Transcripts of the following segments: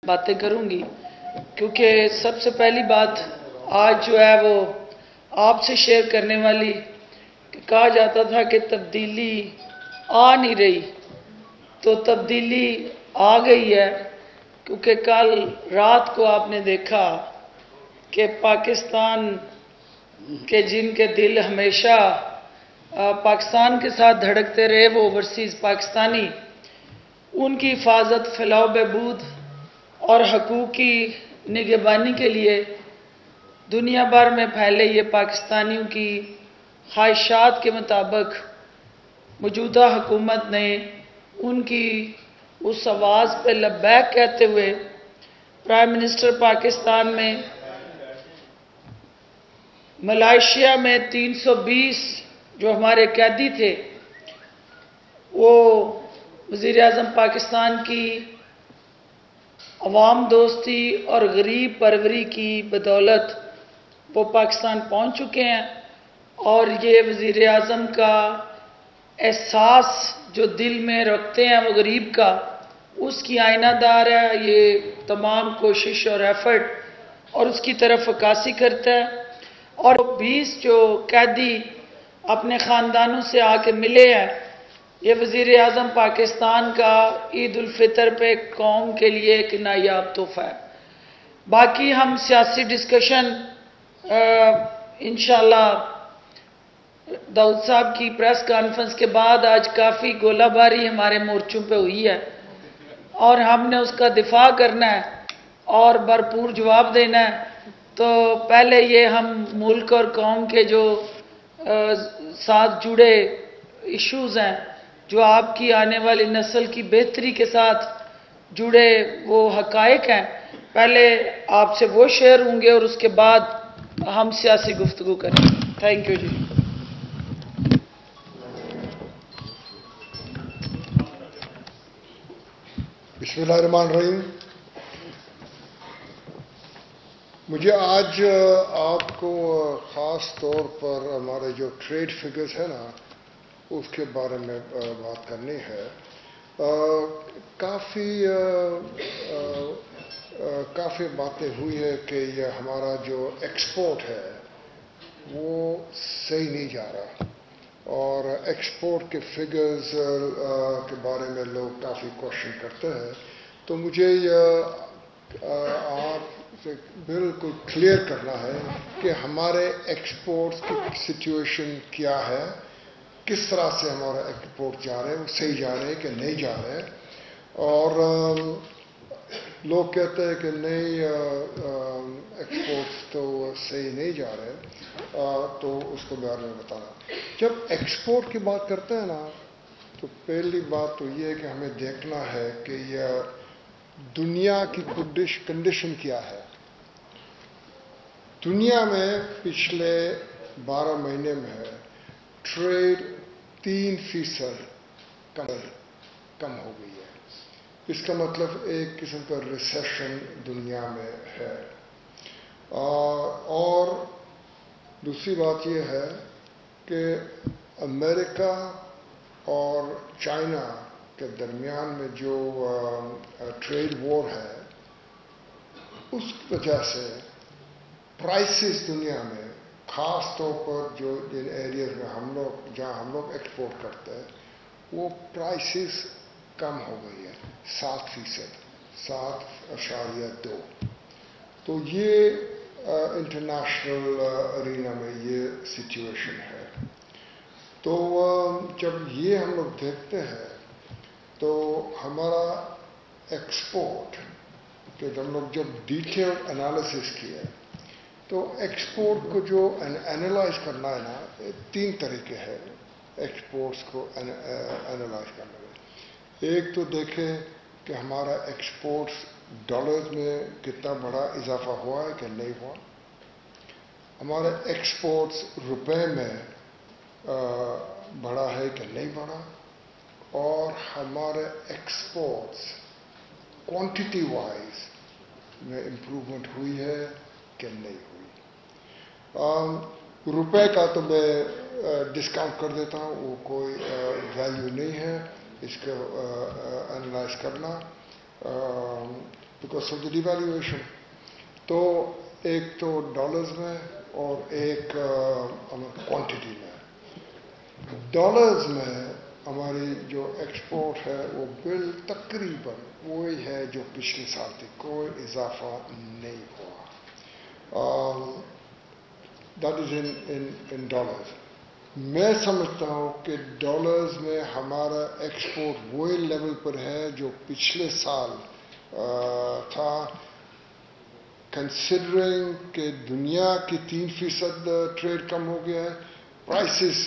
باتیں کروں گی، کیونکہ سب سے پہلی بات آج جو ہے وہ آپ سے شیئر کرنے والی کہ کہا جاتا تھا کہ تبدیلی آ نہیں رہی، تو تبدیلی آ گئی ہے، کیونکہ کل رات کو آپ نے دیکھا کہ پاکستان کے جن کے دل ہمیشہ پاکستان کے ساتھ دھڑکتے رہے، وہ اوورسیز پاکستانی، ان کی حفاظت، فلاح و بہبود اور حقوق کی نگہبانی کے لیے دنیا بھر میں پھیلے یہ پاکستانیوں کی خواہشات کے مطابق موجودہ حکومت نے ان کی اس آواز پہ لبیک کہتے ہوئے پرائم منسٹر پاکستان میں ملائیشیا میں 320 جو ہمارے قیدی تھے، وہ وزیر اعظم پاکستان کی عوام دوستی اور غریب پروری کی بدولت وہ پاکستان پہنچ چکے ہیں، اور یہ وزیر اعظم کا احساس جو دل میں رکھتے ہیں وہ غریب کا، اس کی آئینہ دار ہے یہ تمام کوشش اور ایفرٹ، اور اس کی طرف عکاسی کرتا ہے۔ اور 20 جو قیدی اپنے خاندانوں سے آ کے ملے ہیں، یہ وزیر اعظم پاکستان کا عید الفطر پہ قوم کے لیے ایک نایاب تحفہ ہے۔ باقی ہم سیاسی ڈسکشن انشاءاللہ داؤد صاحب کی پریس کانفرنس کے بعد آج کافی گولہ باری ہمارے مورچوں پہ ہوئی ہے، اور ہم نے اس کا دفاع کرنا ہے اور بھرپور جواب دینا ہے۔ تو پہلے یہ ہم ملک اور قوم کے جو ساتھ جڑے ایشوز ہیں، جو آپ کی آنے والی نسل کی بہتری کے ساتھ جڑے وہ حقائق ہیں، پہلے آپ سے وہ شیئر ہوں گے اور اس کے بعد ہم سیاسی گفتگو کریں گے۔ تھینک یو جی۔ بسم اللہ الرحمن الرحیم۔ مجھے آج آپ کو خاص طور پر ہمارے جو ٹریڈ فگرز ہیں نا، اس کے بارے میں بات کرنی ہے۔ کافی باتیں ہوئی ہے کہ یہ ہمارا جو ایکسپورٹ ہے وہ صحیح نہیں جا رہا، اور ایکسپورٹ کے فگرز کے بارے میں لوگ کافی کوشچن کرتے ہیں۔ تو مجھے آپ سے بالکل کلیئر کرنا ہے کہ ہمارے ایکسپورٹس کی سچویشن کیا ہے، کس طرح سے ہمارا ایکسپورٹ جا رہے ہیں، وہ صحیح جا رہے ہیں کہ نہیں جا رہے ہیں۔ اور لوگ کہتے ہیں کہ نہیں ایکسپورٹس تو صحیح نہیں جا رہے، تو اس کو بارے میں بتانا۔ جب ایکسپورٹ کی بات کرتے ہیں نا، تو پہلی بات تو یہ ہے کہ ہمیں دیکھنا ہے کہ یہ دنیا کی کنڈیشن کیا ہے۔ دنیا میں پچھلے 12 مہینے میں ٹریڈ 3% کم ہو گئی ہے۔ اس کا مطلب ایک قسم کا ریسیشن دنیا میں ہے۔ اور دوسری بات یہ ہے کہ امریکہ اور چائنا کے درمیان میں جو ٹریڈ وار ہے، اس وجہ سے پرائسز دنیا میں، خاص طور پر جو جن ایریاز میں جہاں ہم لوگ ایکسپورٹ کرتے ہیں، وہ پرائسز کم ہو گئی ہے 7%، 7.2۔ تو یہ انٹرنیشنل ارینا میں یہ سچویشن ہے۔ تو جب یہ ہم لوگ دیکھتے ہیں تو ہمارا ایکسپورٹ کہ ہم لوگ جب ڈیٹیل انالیسس کیا، تو ایکسپورٹ کو جو انالائز کرنا ہے نا، 3 طریقے ہیں ایکسپورٹس کو انالائز کرنے میں۔ ایک تو دیکھیں کہ ہمارا ایکسپورٹس ڈالرز میں کتنا بڑا اضافہ ہوا ہے کہ نہیں ہوا، ہمارا ایکسپورٹس روپے میں بڑھا ہے کہ نہیں بڑھا، اور ہمارے ایکسپورٹس کوانٹٹی وائز میں امپروومنٹ ہوئی ہے کہ نہیں ہوئی۔ روپے کا تو میں ڈسکاؤنٹ کر دیتا ہوں، وہ کوئی ویلیو نہیں ہے اس کو انالائز کرنا۔ Because of the devaluation. تو ایک تو ڈالرز میں اور ایک کوانٹٹی میں. ڈالرز میں ہماری جو ایکسپورٹ ہے وہ تقریباً وہی ہے جو پچھلے سال تھی, کوئی اضافہ نہیں ہوا. That is in dollars. میں سمجھتا ہوں کہ ڈالرز میں ہمارا ایکسپورٹ وہی لیول پر ہے جو پچھلے سال تھا, کنسیڈرنگ کہ دنیا کی 3% ٹریڈ کم ہو گیا ہے, پرائسز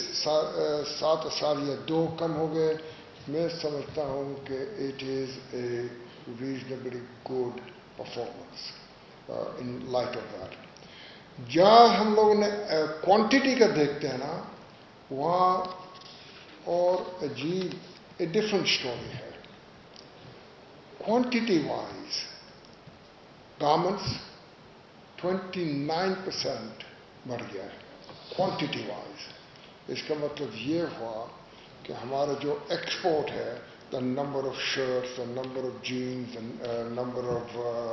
7.2 کم ہو گئے. میں سمجھتا ہوں کہ it is a reasonably good performance in light of that. جہاں ہم لوگوں نے کوانٹٹی کا دیکھتے ہیں نا, وہاں اور عجیب اے ڈفرنٹ اسٹوری ہے. کوانٹٹی وائز گارمنٹس 29% بڑھ گیا ہے کوانٹٹی وائز. اس کا مطلب یہ ہوا کہ ہمارا جو ایکسپورٹ ہے, the number of shirts, the number of jeans, number of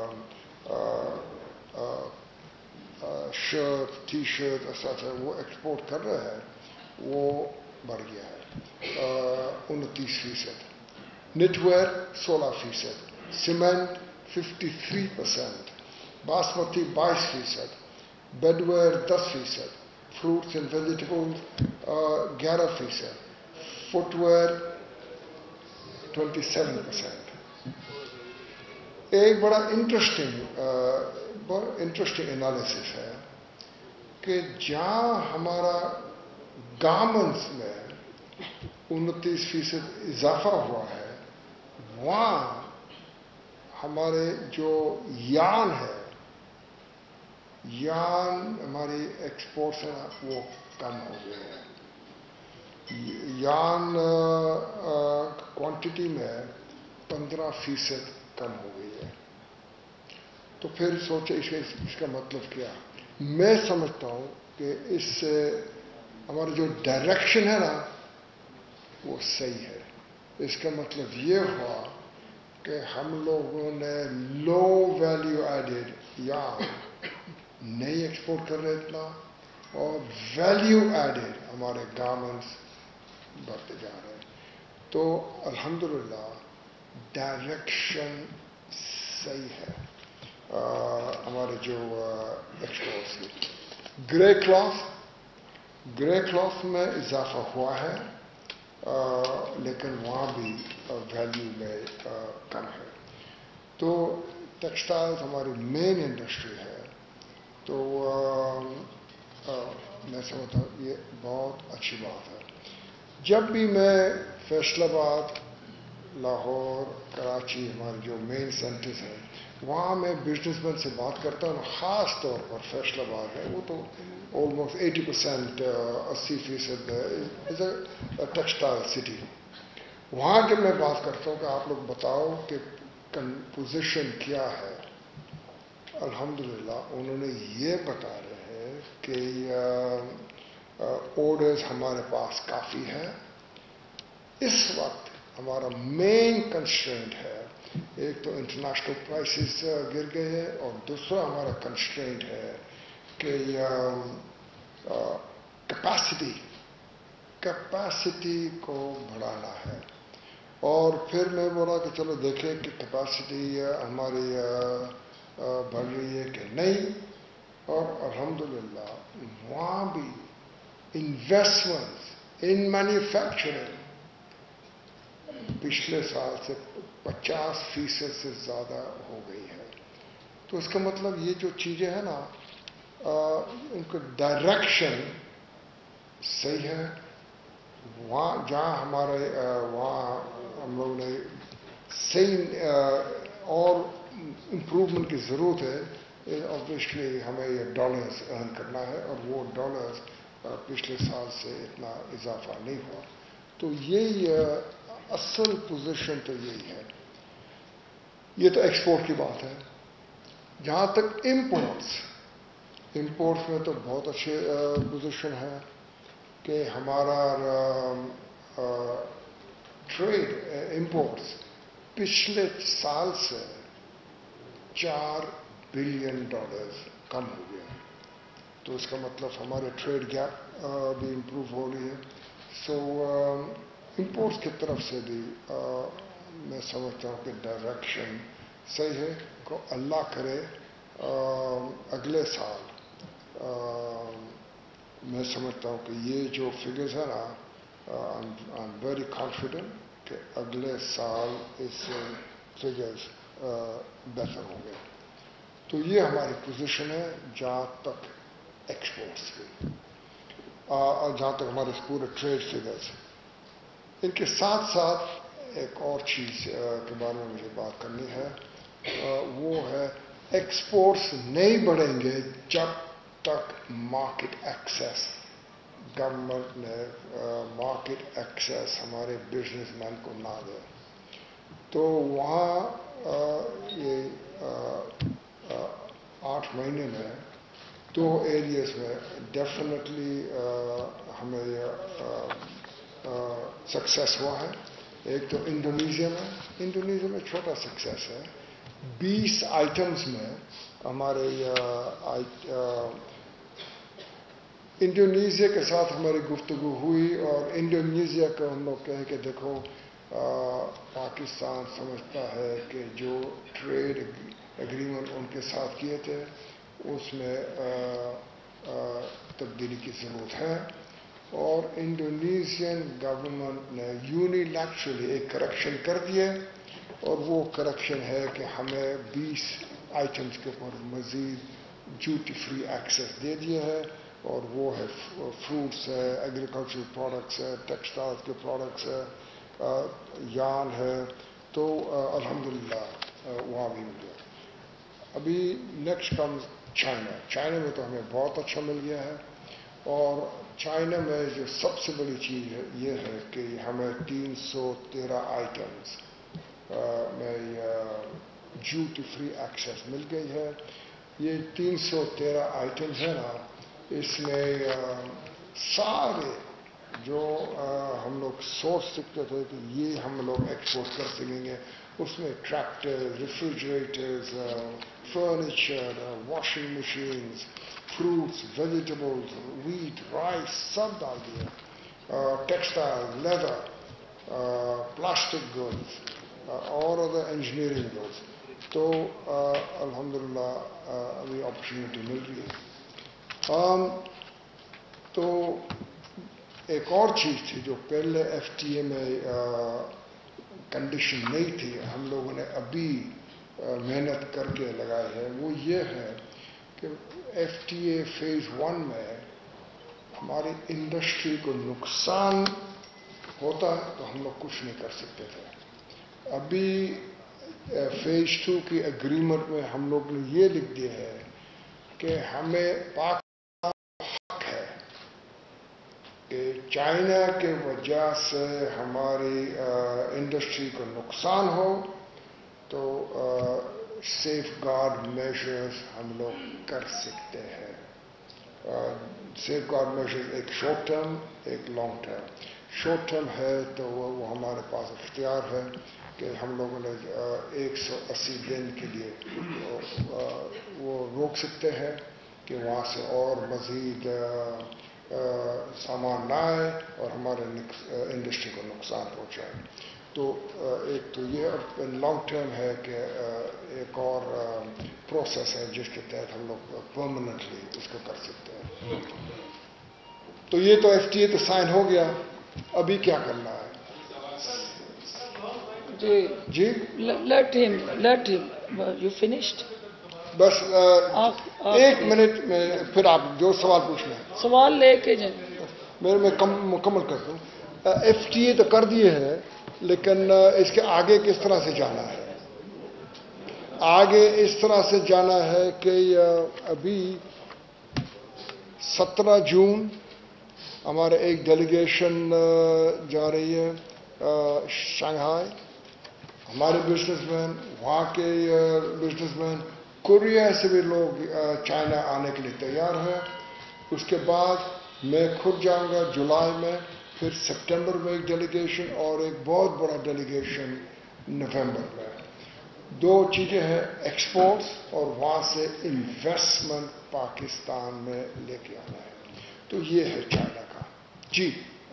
shirt, T shirt ایسا وہ ایکسپورٹ کر رہا ہے, وہ بڑھ گیا ہے 29%. Knitwear 16%, cement 53%, basmati 22%, bedwear 10%, fruits and vegetables 11%, footwear 27%. ایک بڑا انٹرسٹنگ انالیسس ہے کہ جہاں ہمارا گارمنٹس میں 29% اضافہ ہوا ہے, وہاں ہمارے جو یارن ہے, یارن ہماری ایکسپورٹس ہیں وہ کم ہو گئے ہیں. یارن کوانٹٹی میں 15% کم ہو گئی ہے. تو پھر سوچے اس کا مطلب کیا. میں سمجھتا ہوں کہ اس سے ہمارا جو ڈائریکشن ہے نا وہ صحیح ہے. اس کا مطلب یہ ہوا کہ ہم لوگوں نے لو ویلیو ایڈڈ یارن نہیں ایکسپورٹ کر رہے اتنا, اور ویلیو ایڈڈ ہمارے گارمنٹس بڑھتے جا رہے ہیں. تو الحمدللہ ڈائریکشن صحیح ہے ہمارے جو ایکسپورٹس کی. گرے کلاتھ میں اضافہ ہوا ہے, لیکن وہاں بھی ویلیو میں کم ہے. تو ٹیکسٹائلز ہماری مین انڈسٹری ہے. تو میں سمجھتا ہوں یہ بہت اچھی بات ہے. جب بھی میں فیصل آباد, لاہور, کراچی ہمارے جو مین سینٹرز ہیں, وہاں میں بزنس مین سے بات کرتا ہوں, خاص طور پر فیصل آباد ہے, وہ تو almost 80% 80% is a textile city. وہاں جب میں بات کرتا ہوں کہ آپ لوگ بتاؤ کہ پوزیشن کیا ہے, الحمدللہ انہوں نے یہ بتا رہے ہیں کہ آرڈرز ہمارے پاس کافی ہے. اس وقت ہمارا مین کنسٹرینٹ ہے, ایک تو انٹرنیشنل پرائسز گر گئے ہیں, اور دوسرا ہمارا کنسٹرینٹ ہے کہ کیپیسٹی کو بڑھانا ہے. اور پھر میں بولا کہ چلو دیکھیں کہ کیپیسٹی ہماری بڑھ رہی ہے کہ نہیں. اور الحمدللہ وہاں بھی انویسٹمنٹ ان مینوفیکچرنگ پچھلے سال سے 50% سے زیادہ ہو گئی ہے. تو اس کا مطلب یہ جو چیزیں ہیں نا, ان کا ڈائریکشن صحیح ہے. وہاں جہاں ہمارے وہاں ہم لوگوں نے صحیح اور امپروومنٹ کی ضرورت ہے. آبویسلی ہمیں یہ ڈالرز ارن کرنا ہے, اور وہ ڈالرز پچھلے سال سے اتنا اضافہ نہیں ہوا. تو یہی اصل پوزیشن تو یہی ہے. یہ تو ایکسپورٹ کی بات ہے. جہاں تک امپورٹس میں تو بہت اچھے پوزیشن ہے کہ ہمارا ٹریڈ امپورٹس پچھلے سال سے $4 बिलियन कम हो गया है। तो इसका मतलब हमारे ट्रेड गैप भी इम्प्रूव हो रही है। सो इम्पोर्ट्स की तरफ से भी मैं समझता हूँ कि डायरेक्शन सही है। को अल्लाह करे अगले साल मैं समझता हूँ कि ये जो फिगर्स है ना, आई एम वेरी कॉन्फिडेंट कि अगले साल इससे फिगर्स बेहतर होंगे। तो ये हमारी पोजीशन है जहाँ तक एक्सपोर्ट्स की, जहाँ तक हमारे पूरे ट्रेड फिगर्स। इनके साथ साथ एक और चीज़ के बारे में मुझे बात करनी है, वो है एक्सपोर्ट्स नहीं बढ़ेंगे जब तक मार्केट एक्सेस, गवर्नमेंट ने मार्केट एक्सेस हमारे बिजनेसमैन को ना दे। तो वहाँ ये 8 महीने में 2 एरियाज में डेफिनेटली हमें सक्सेस हुआ है। एक तो इंडोनेशिया में छोटा सक्सेस है। 20 आइटम्स में हमारे इंडोनेशिया के साथ हमारी गुफ्तगू हुई और इंडोनेशिया को हम लोग कहे कि देखो पाकिस्तान समझता है कि जो ट्रेड एग्रीमेंट उनके साथ किए थे उसमें तब्दीली की ज़रूरत है। और इंडोनेशियन गवर्नमेंट ने यूनिलैटरली एक करेक्शन कर दिए और वो करेक्शन है कि हमें 20 आइटम्स के ऊपर मज़ीद ड्यूटी फ्री एक्सेस दे दिए है। और वो है फ्रूट्स है, एग्रीकल्चरल प्रोडक्ट्स है, टेक्सटाइल्स के प्रोडक्ट्स है, यार्न है। तो अल्हम्दुलिल्लाह वहाँ भी मिल गया। अभी नेक्स्ट कम्स चाइना में तो हमें बहुत अच्छा मिल गया है। और चाइना में जो सबसे बड़ी चीज़ है ये है कि हमें 313 आइटम्स में ड्यूटी फ्री एक्सेस मिल गई है। ये 313 आइटम्स है ना, इसमें सारे जो हम लोग सोच सकते थे कि ये हम लोग एक्सपोर्ट कर सकेंगे, उसमें tractor, refrigerators, furniture, washing machines, fruits, vegetables, wheat, rice सब डाल दिए, टेक्सटाइल, लेदर, प्लास्टिक गुड्स और अदर इंजीनियरिंग गुड्स। तो अल्हम्दुलिल्लाह अभी अपॉर्चुनिटी मिल रही है। तो एक और चीज़ थी जो पहले FTA में कंडीशन नहीं थी, हम लोगों ने अभी मेहनत करके लगाई है, वो ये है कि FTA फेज़ 1 में हमारी इंडस्ट्री को नुकसान होता तो हम लोग कुछ नहीं कर सकते थे। अभी फेज़ 2 की एग्रीमेंट में हम लोग ने ये लिख दिया है कि हमें पाक चाइना के वजह से हमारी इंडस्ट्री को नुकसान हो तो सेफ गार्ड मेजर्स हम लोग कर सकते हैं। सेफ गार्ड मेजर्स एक शॉर्ट टर्म, एक लॉन्ग टर्म। शॉर्ट टर्म है तो वो हमारे पास इख्तियार है कि हम लोगों ने 180 दिन के लिए वो रोक सकते हैं कि वहाँ से और मज़ीद सामान लाए और हमारे इंडस्ट्री को नुकसान पहुँचाए। तो एक तो ये लॉन्ग टर्म है कि एक और प्रोसेस है जिसके तहत हम लोग परमानेंटली उसको कर सकते हैं। तो ये तो FTA तो साइन हो गया, अभी क्या करना है? जी let him you finished? बस एक मिनट में फिर आप जो सवाल पूछना है सवाल लेके जाए। मैं मुकम्मल कर दूँ। FTA तो कर दिए है, लेकिन इसके आगे किस तरह से जाना है? आगे इस तरह से जाना है कि अभी 17 जून हमारे एक डेलीगेशन जा रही है शंघाई। हमारे बिजनेसमैन, वहाँ के बिजनेसमैन, कोरिया से भी लोग चाइना आने के लिए तैयार हैं। उसके बाद मैं खुद जाऊंगा जुलाई में, फिर सितंबर में एक डेलीगेशन और एक बहुत बड़ा डेलीगेशन नवंबर में। दो चीज़ें हैं, एक्सपोर्ट्स और वहाँ से इन्वेस्टमेंट पाकिस्तान में लेके आना है, तो ये है चाइना का। जी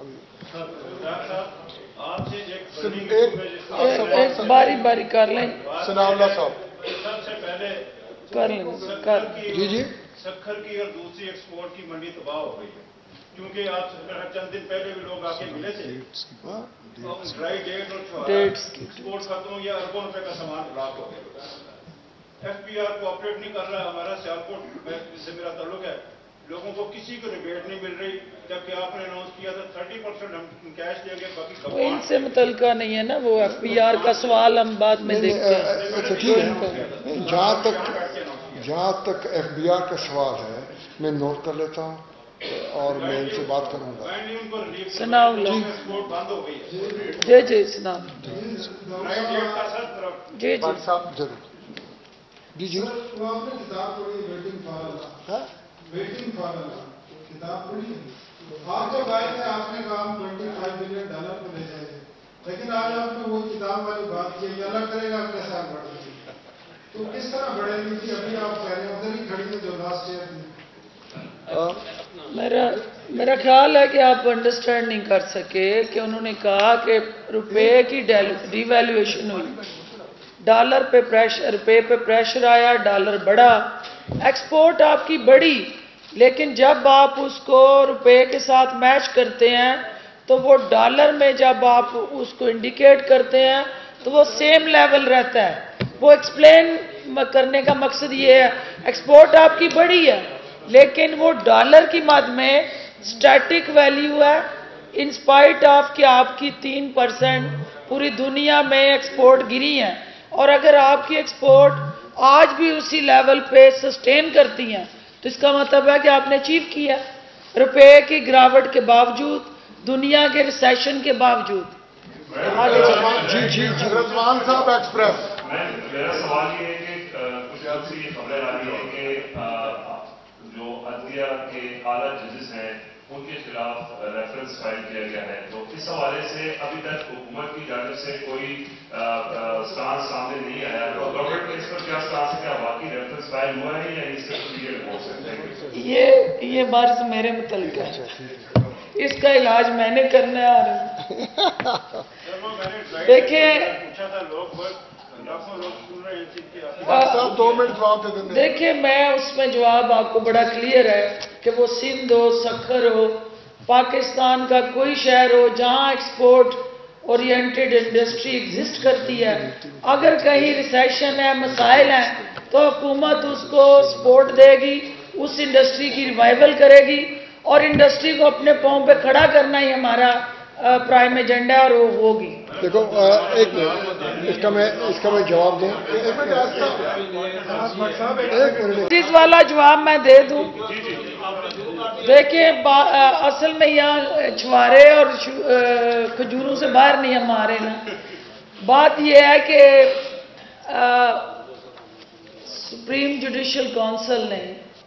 एक बारी बारी कर लें। सनाउल्लाह साहब सबसे पहले कर लें। जी जी शक्कर की और दूसरी एक्सपोर्ट की मंडी तबाह हो गई है, क्योंकि आज चंद दिन पहले भी लोग आके मिले थे, ड्राई डेट और एक्सपोर्ट खत्म हो गया, अरबों रुपए का सामान खराब हो गया। FBR कोऑपरेट नहीं कर रहा है, हमारा सियालकोट से मेरा ताल्लुक है, लोगों को किसी को रिबेट नहीं मिल रही, जबकि आपने अनाउंस किया था 30% हम कैश देंगे, बाकी वो इनसे मुतल्लिका नहीं है ना, वो FBR का सवाल हम बाद में देखते हैं। ठीक है, जहाँ तक FBR का सवाल है मैं नोट कर लेता हूँ और मैं इनसे बात करूँगा। सुनाओ लो बंद हो गई है। जी जी सुनाओ जी जी साहब जरूर जी जी आपने किताब पढ़ी वेटिंग फॉर किताब पढ़ी, आप तो गए थे, आपने कहा हम $25 बिलियन को ले जाएंगे, लेकिन आज आपने वो किताब वाली बात की, अल्लाह करेगा कैसा बढ़ेगी, तो किस तरह बढ़ेगी थी? अभी आप कह रहे हैं उधर ही खड़ी है जो लास्ट ईयर थी। मेरा ख्याल है कि आप अंडरस्टैंड नहीं कर सके कि उन्होंने कहा कि रुपए की डिवैल्यूएशन हुई, डॉलर पे प्रेशर, रुपए पे प्रेशर आया, डॉलर बढ़ा, एक्सपोर्ट आपकी बढ़ी, लेकिन जब आप उसको रुपए के साथ मैच करते हैं तो वो डॉलर में जब आप उसको इंडिकेट करते हैं तो वो सेम लेवल रहता है। वो एक्सप्लेन करने का मकसद ये है, एक्सपोर्ट आपकी बढ़ी है लेकिन वो डॉलर की मद में स्टैटिक वैल्यू है, इन स्पाइट ऑफ कि आपकी 3% पूरी दुनिया में एक्सपोर्ट गिरी है, और अगर आपकी एक्सपोर्ट आज भी उसी लेवल पे सस्टेन करती हैं तो इसका मतलब है कि आपने अचीव किया, रुपए की गिरावट के बावजूद, दुनिया के रिसेशन के बावजूद। जी रजवान साहब एक्सप्रेस। मेरा सवाल ये है कि कुछ ऐसी खबरें आ रही है कि जो अदलिया के आला जजेस हैं उनके खिलाफ रेफरेंस फाइल किया गया है, तो इस हवाले से अभी तक हुकूमत की जानिब से कोई स्टांस सामने नहीं आया, तो गवर्नमेंट का इस पर क्या स्टांस है, क्या वाकई रेफरेंस फाइल हुआ है या इससे ये रिपोर्ट है? ये बात मेरे मुतल्लिक है, इसका इलाज मैंने करना है। देखिए 2 मिनट जवाब दे देंगे। देखिए मैं उसमें जवाब आपको बड़ा क्लियर है कि वो सिंध हो, सखर हो, पाकिस्तान का कोई शहर हो जहां एक्सपोर्ट ओरिएंटेड इंडस्ट्री एग्जिस्ट करती है, अगर कहीं रिसेशन है, मसाइल हैं, तो हुकूमत उसको सपोर्ट देगी, उस इंडस्ट्री की रिवाइवल करेगी, और इंडस्ट्री को अपने पांव पे खड़ा करना ही हमारा प्राइम एजेंडा है, और वो होगी। देखो एक मिनट, इसका मैं जवाब दूं। इस वाला जवाब मैं दे दूं। देखिए असल में यहाँ छुआरे और खजूरों से बाहर नहीं हम आ रहे ना, बात यह है कि सुप्रीम जुडिशल काउंसिल ने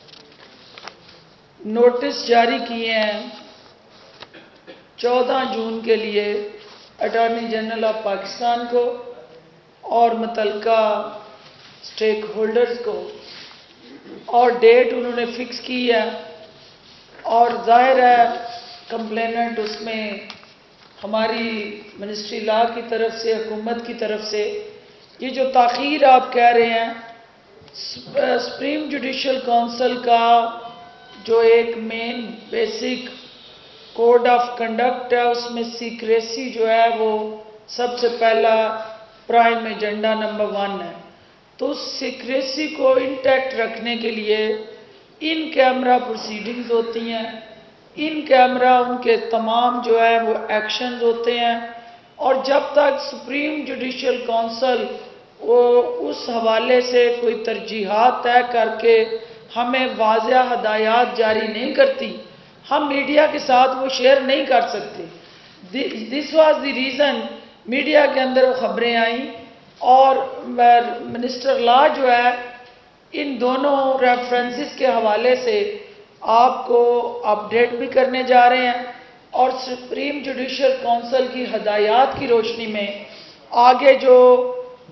नोटिस जारी किए हैं 14 जून के लिए अटॉर्नी जनरल ऑफ पाकिस्तान को और मुतल्लिका स्टेक होल्डर्स को, और डेट उन्होंने फिक्स की है, और जाहिर है कंप्लेनेंट उसमें हमारी मिनिस्ट्री लॉ की तरफ से, हुकूमत की तरफ से, ये जो ताख़ीर आप कह रहे हैं, सुप्रीम जुडिशल काउंसिल का जो एक main basic code of conduct है उसमें सीक्रेसी जो है वो सबसे पहला प्राइम एजेंडा नंबर 1 है। तो सीक्रेसी को इंटैक्ट रखने के लिए इन कैमरा प्रोसीडिंग्स होती हैं, इन कैमरा उनके तमाम जो है वो एक्शंस होते हैं, और जब तक सुप्रीम जुडिशल काउंसिल वो उस हवाले से कोई तरजीहात तय करके हमें वाज़ेह हदायत जारी नहीं करती, हम मीडिया के साथ वो शेयर नहीं कर सकते। This was the reason media के अंदर वो खबरें आई, और मिनिस्टर लॉ जो है इन दोनों रेफरेंसेस के हवाले से आपको अपडेट भी करने जा रहे हैं, और सुप्रीम जुडिशल काउंसिल की हदायत की रोशनी में आगे जो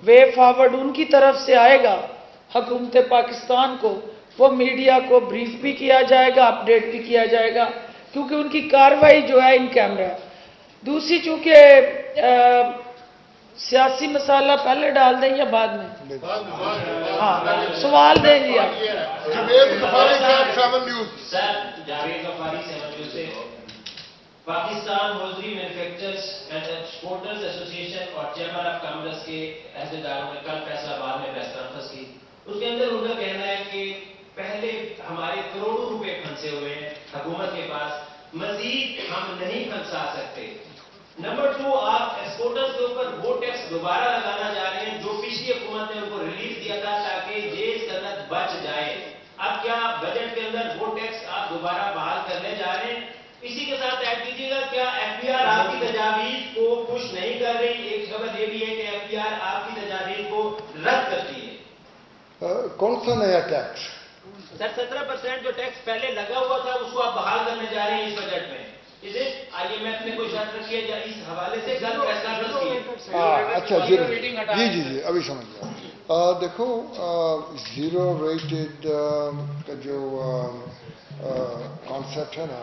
वे फॉरवर्ड उनकी तरफ से आएगा हुकूमत पाकिस्तान को, वो मीडिया को ब्रीफ भी किया जाएगा, अपडेट भी किया जाएगा, क्योंकि उनकी कार्रवाई जो है इन कैमरा है। दूसरी चूंकि सियासी मसाला पहले डाल दें या बाद में? हाँ, सवाल दें जी आप। जावेद गफारी साहब, 7 News. Sir, Javed Ghaffari 7 News से। Pakistan hosiery manufacturers and exporters association और चैम्बर ऑफ कॉमर्स के अहदेदारों ने कल फैसलाबाद में प्रेस कॉन्फ्रेंस की। उसके अंदर उनका कहना है कि पहले हमारे करोड़ों रुपए फंसे हुए हैं हुकूमत के पास, मजीद हम नहीं फंसा सकते। नंबर 2, आप एक्सपोर्टर्स के ऊपर वो टैक्स दोबारा लगाना जा रहे हैं जो पिछली हुकूमत ने उनको रिलीफ दिया था ताकि जेल सनद बच जाए। अब क्या बजट के अंदर वो टैक्स आप दोबारा बहाल करने जा रहे हैं? इसी के साथ ऐड कीजिएगा, क्या एफबीआर आपकी तजावीज को पुश नहीं कर रही? एक खबर ये भी है कि एफबीआर आपकी तजावीज को रद्द करती है। कौन सा नया टैक्स? सर, 17% जो टैक्स पहले लगा हुआ था उसको आप बहाल करने जा रहे हैं इस बजट में। इसे IMF ने कोई शर्त रखी है या इस हवाले से कल प्रेस कॉन्फ्रेंस की? अच्छा जी, अभी समझ गया। देखो, जीरो रेटेड का जो कॉन्सेप्ट है ना,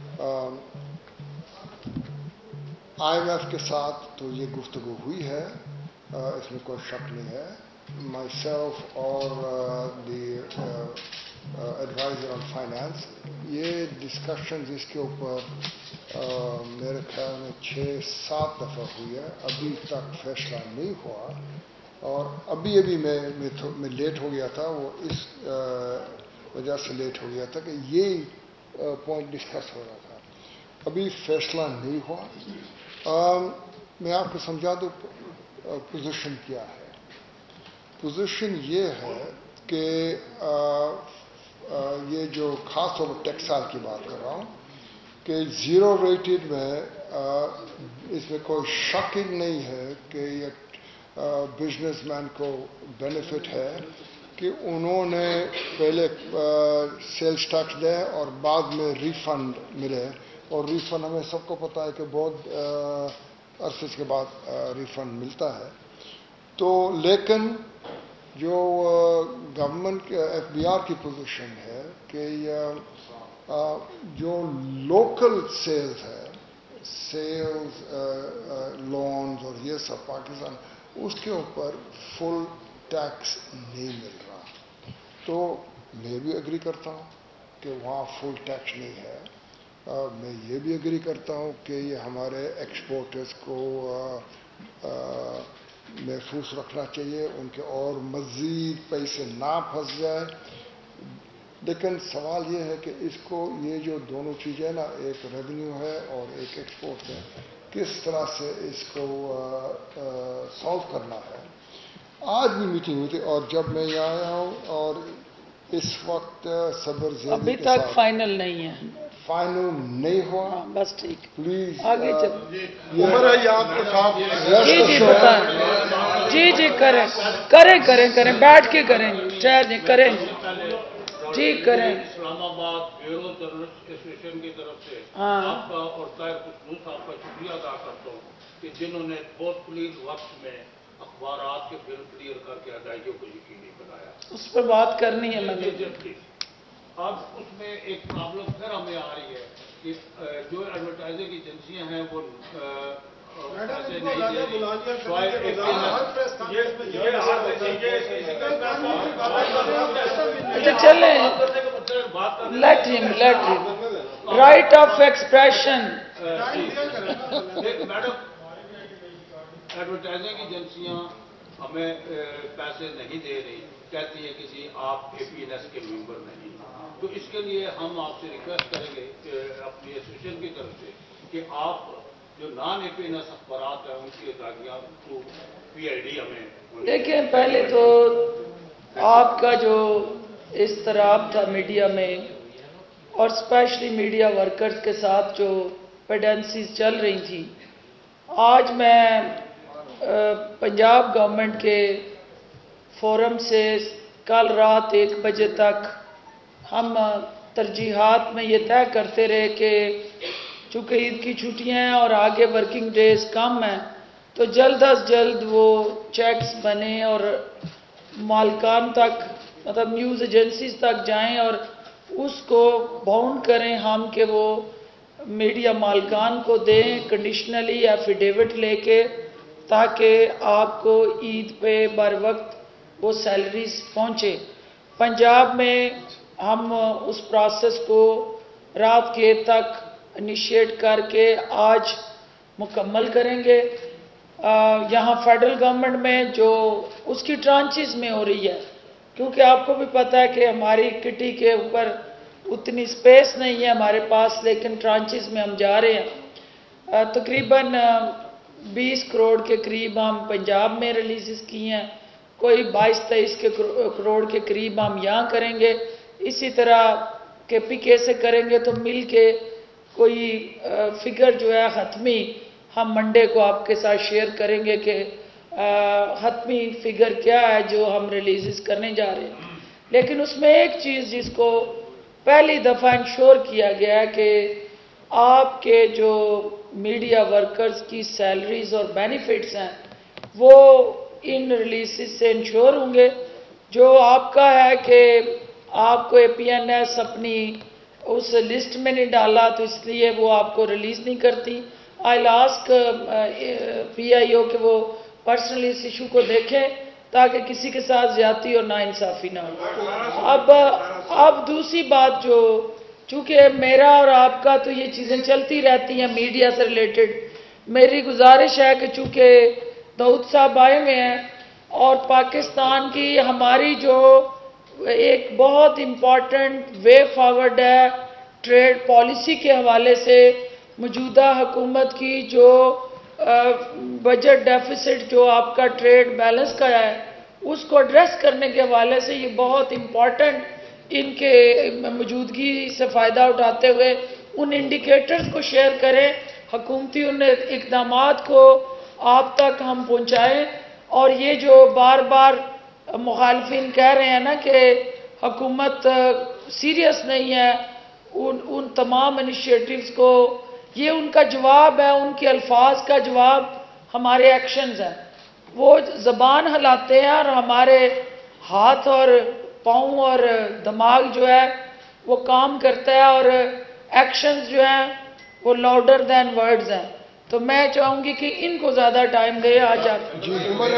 IMF के साथ तो ये गुफ्तगू हुई है, इसमें कोई शक नहीं है। माइसेल्फ और द एडवाइजर ऑन फाइनेंस, ये डिस्कशंस इसके ऊपर मेरे ख्याल में 6-7 दफ़ा हुई है, अभी तक फैसला नहीं हुआ। और अभी मैं लेट हो गया था, वो इस वजह से लेट हो गया था कि ये पॉइंट डिस्कस हो रहा था, अभी फैसला नहीं हुआ। मैं आपको समझा दूँ पोजीशन क्या है। पोजीशन ये है कि ये जो खास तौर पर टेक्सटाइल की बात कर रहा हूँ कि जीरो रेटेड में इसमें कोई शक ही नहीं है कि ये बिजनेसमैन को बेनिफिट है कि उन्होंने पहले सेल्स टैक्स दे और बाद में रिफंड मिले, और रिफंड हमें सबको पता है कि बहुत अरसे के बाद रिफंड मिलता है। तो लेकिन जो गवर्नमेंट के एफबीआर की पोजीशन है कि जो लोकल सेल्स है, सेल्स लोन्स और ये सब पाकिस्तान, उसके ऊपर फुल टैक्स नहीं मिल रहा। तो मैं भी एग्री करता हूँ कि वहाँ फुल टैक्स नहीं है। मैं ये भी एग्री करता हूँ कि ये हमारे एक्सपोर्टर्स को महफूज रखना चाहिए, उनके और मज़ीद पैसे ना फंस जाए। लेकिन सवाल ये है कि इसको, ये जो दोनों चीज़ें ना, एक रेवेन्यू है और एक एक्सपोर्ट है, किस तरह से इसको सॉल्व करना है। आज भी मीटिंग हुई थी और जब मैं यहाँ आया हूँ, और इस वक्त सबर ज़ेदी अभी के तक साथ फाइनल नहीं है, फाइनल नहीं हुआ। बस ठीक, प्लीज आगे चल। उम्र है याद के साथ जी बताएं, जी करें, बैठ के करेंगे, ठहर करेंगे जी, करें। इस्लामाबाद ब्यूरो जर्नलिस्ट एसोसिएशन की तरफ से आपका और ताहिर खुशबू साहब का शुक्रिया अदा करता हूँ कि जिन्होंने बहुत कलील वक्त में अखबारात के बिल क्लियर करके अदायगियों को यकीनी बनाया। उस पर बात करनी है मैंने। अब उसमें एक प्रॉब्लम फिर हमें आ रही है कि जो एडवर्टाइजिंग एजेंसियां हैं वो अच्छा चलें, let him right of expression. Madam, advertising एजेंसियां हमें पैसे नहीं दे रही, कहती है किसी आप APNS के मेंबर नहीं, तो इसके लिए हम आपसे रिक्वेस्ट करेंगे अपनी एसोसिएशन की तरफ से कि आप जो नॉन APNS अखबारात है उनकी अदायगियां को PID हमें। देखिए, पहले तो आपका जो इस तरह था मीडिया में, और स्पेशली मीडिया वर्कर्स के साथ जो पेडेंसीज चल रही थी, आज मैं पंजाब गवर्नमेंट के फोरम से कल रात 1 बजे तक हम तरजीहात में ये तय करते रहे कि चूँकि ईद की छुट्टियां हैं और आगे वर्किंग डेज कम हैं, تو جلد از جلد وہ چیکس بنے اور مالکان تک مطلب نیوز ایجنسیز تک جائیں اور اس کو باؤنڈ کریں ہم کہ وہ میڈیا مالکان کو دیں کنڈیشنلی ایفیڈیوٹ لے کے، تاکہ آپ کو عید پہ بر وقت وہ سیلریز پہنچے۔ پنجاب میں ہم اس پروسیس کو رات کے تک انیشیٹ کر کے آج مکمل کریں گے۔ یہاں فیڈرل گورنمنٹ میں جو اس کی ٹرانچز میں ہو رہی ہے، کیونکہ آپ کو بھی پتہ ہے کہ ہماری کٹی کے اوپر اتنی سپیس نہیں ہے ہمارے پاس، لیکن ٹرانچز میں ہم جا رہے ہیں۔ تقریباً 20 کروڑ کے قریب ہم پنجاب میں ریلیزز کی ہیں، کوئی 22-23 کروڑ کے قریب ہم یہاں کریں گے، اسی طرح کے پی کے سے کریں گے، تو مل کے کوئی فگر جو ہے حتمی ہم منڈے کو آپ کے ساتھ شیئر کریں گے کہ حتمی فگر کیا ہے جو ہم ریلیزز کرنے جا رہے ہیں۔ لیکن اس میں ایک چیز جس کو پہلی دفعہ انشور کیا گیا ہے کہ آپ کے جو میڈیا ورکرز کی سیلریز اور بینیفٹس ہیں وہ ان ریلیزز سے انشور ہوں گے۔ جو آپ کا ہے کہ آپ کو اے پی این ایس اپنی اس لسٹ میں نہیں ڈالا تو اس لیے وہ آپ کو ریلیز نہیں کرتی۔ آئی آسک پی آئی او کہ وہ پرسنلی اس ایشو کو دیکھیں تاکہ کسی کے ساتھ زیادتی اور ناانصافی نہ ہو۔ اب دوسری بات جو چونکہ میرا اور آپ کا تو یہ چیزیں چلتی رہتی ہیں میڈیا سے ریلیٹڈ، میری گزارش ہے کہ چونکہ داؤد صاحب آئے ہوئے ہیں اور پاکستان کی ہماری جو ایک بہت امپورٹنٹ وے فارورڈ ہے ٹریڈ پالیسی کے حوالے سے، موجودہ حکومت کی جو بجٹ ڈیفیسٹ جو آپ کا ٹریڈ بیلنس کا ہے اس کو ایڈریس کرنے کے حوالے سے یہ بہت امپورٹنٹ ان کے موجودگی سے فائدہ اٹھاتے ہوئے ان انڈیکیٹرز کو شیئر کریں، حکومتی ان اقدامات کو آپ تک ہم پہنچائیں۔ اور یہ جو بار بار مخالفین کہہ رہے ہیں نا کہ حکومت سیریس نہیں ہے ان تمام انیشیٹوز کو، یہ ان کا جواب ہے، ان کے الفاظ کا جواب ہمارے ایکشنز ہیں۔ وہ زبان ہلاتے ہیں اور ہمارے ہاتھ اور پاؤں اور دماغ جو ہے وہ کام کرتا ہے اور ایکشنز جو ہیں وہ لاؤڈر دین ورڈز ہیں۔ تو میں چاہوں گی کہ ان کو زیادہ ٹائم دے آج آپ۔ جی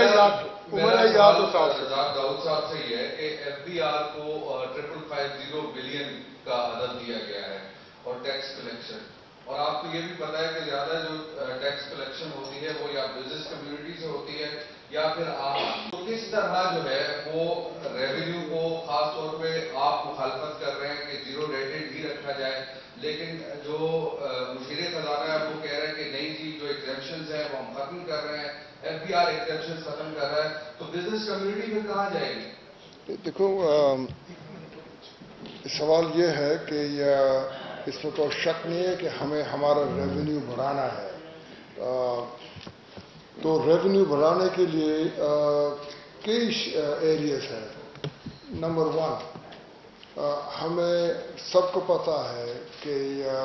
عمر داؤد صاحب سے یہ ہے کہ ایف بی آر کو 550 بلین کا عدد دیا گیا ہے اور ٹیکس کلیکشن، اور آپ کو یہ بھی پتا ہے کہ زیادہ جو ٹیکس کلیکشن ہوتی ہے وہ یا بزنس کمیونٹی سے ہوتی ہے یا پھر آپ تو کس طرح جو ہے وہ ریونیو کو خاص طور پہ آپ مخالفت کر رہے ہیں کہ زیرو ریٹڈ ہی رکھا جائے، لیکن جو مشیر خزانہ ہے وہ کہہ رہے ہیں کہ نہیں جی جو ایگزیمپشنز ہیں وہ ہم ختم کر رہے ہیں، ایف بی آر ایگزیمپشن ختم کر رہا ہے، تو بزنس کمیونٹی پھر کہاں جائے گی؟ دیکھو سوال یہ ہے کہ اس میں کوئی شک نہیں ہے کہ ہمیں ہمارا ریونیو بڑھانا ہے، تو ریونیو بڑھانے کے لیے کئی ایریاز ہیں۔ نمبر 1 ہمیں سب کو پتا ہے کہ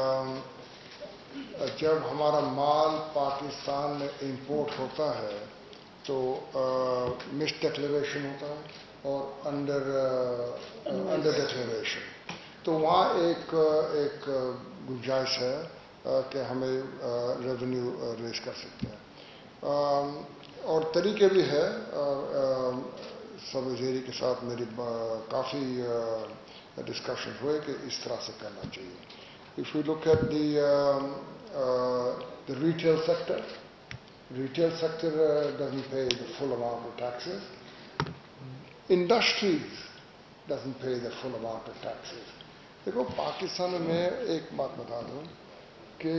جب ہمارا مال پاکستان میں امپورٹ ہوتا ہے تو مس ڈکلیریشن ہوتا ہے اور انڈر ڈکلیریشن، تو وہاں ایک گنجائش ہے کہ ہمیں ریونیو ریز کر سکتے ہیں، اور طریقے بھی ہے۔ سب وزیری کے ساتھ میری کافی ڈسکشن ہوئے کہ اس طرح سے کرنا چاہیے۔ If you look at the retail sector doesn't pay the full amount of taxes. Industries doesn't pay the full amount of taxes. دیکھو پاکستان میں ایک بات بتا دوں کہ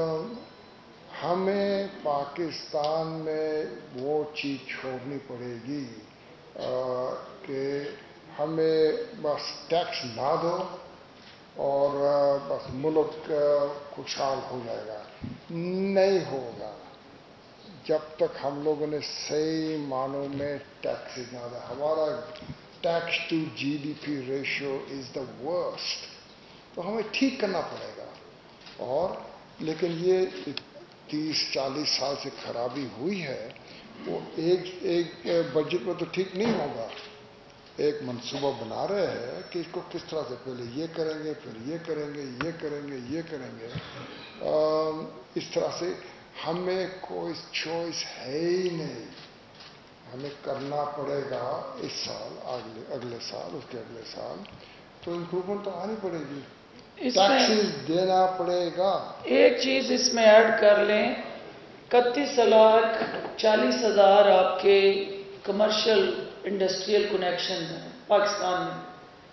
ہمیں پاکستان میں وہ چیز چھوڑنی پڑے گی کہ ہمیں بس ٹیکس نہ دو اور بس ملک خوشحال ہو جائے گا، نہیں ہوگا جب تک ہم لوگوں نے صحیح معنوں میں ٹیکس نہ دیا۔ ہمارا tax to G D P ratio is the worst, تو ہمیں ٹھیک کرنا پڑے گا۔ اور لیکن یہ 30-40 साल से खराबी हुई है वो एक बजट में तो ठीक नहीं होगा। एक मंसूबा बना रहे हैं कि इसको किस तरह से पहले ये करेंगे, फिर ये करेंगे, ये करेंगे, ये करेंगे। इस तरह से हमें कोई चॉइस है ही नहीं, हमें करना पड़ेगा इस साल, अगले साल, उसके अगले साल, तो इम्प्रूवमेंट तो आनी पड़ेगी, टैक्सेस देना पड़ेगा। एक चीज इसमें ऐड कर लें, 31,40,000 आपके कमर्शियल इंडस्ट्रियल कनेक्शन हैं पाकिस्तान में।